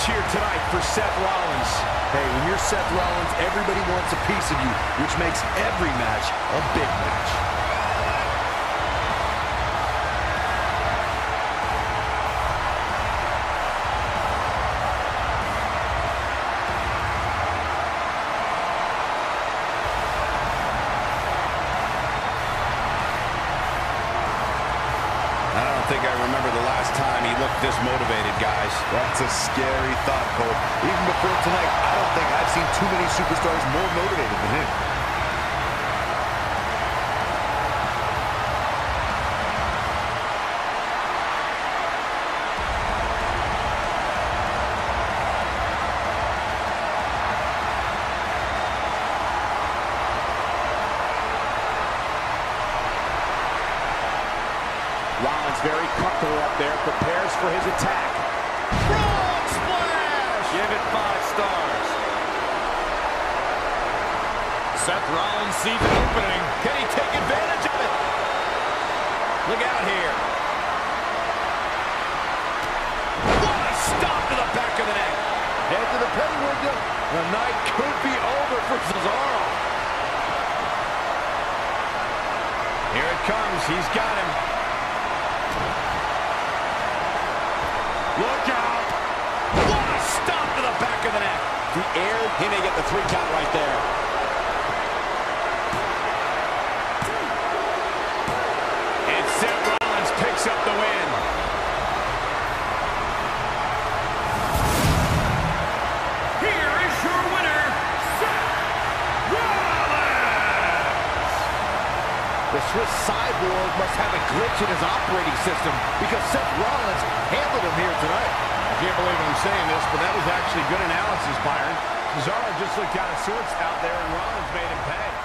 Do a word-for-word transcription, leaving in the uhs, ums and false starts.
here tonight for Seth Rollins. Hey, when you're Seth Rollins, everybody wants a piece of you, which makes every match a big match. I don't think I remember the last time he looked this motivated, guys. That's a scary thought, Cole. Even before tonight, I don't think I've seen too many superstars more motivated than him. Rollins very comfortable up there, prepares for his attack. Frog splash! Give it five stars. Seth Rollins sees an opening. Can he take advantage of it? Look out here. What a stop to the back of the neck. Head to the penny window. The night could be over for Cesaro. Here it comes. He's got him. Look out! What a stop to the back of the neck! The air, he may get the three count right there. And Seth Rollins picks up the win. Here is your winner, Seth Rollins! The Swiss cyborg must have a glitch in his operating system because Seth Rollins handled him here tonight. I can't believe I'm saying this, but that was actually good analysis, Byron. Cesaro just looked out of sorts out there, and Rollins made him pay.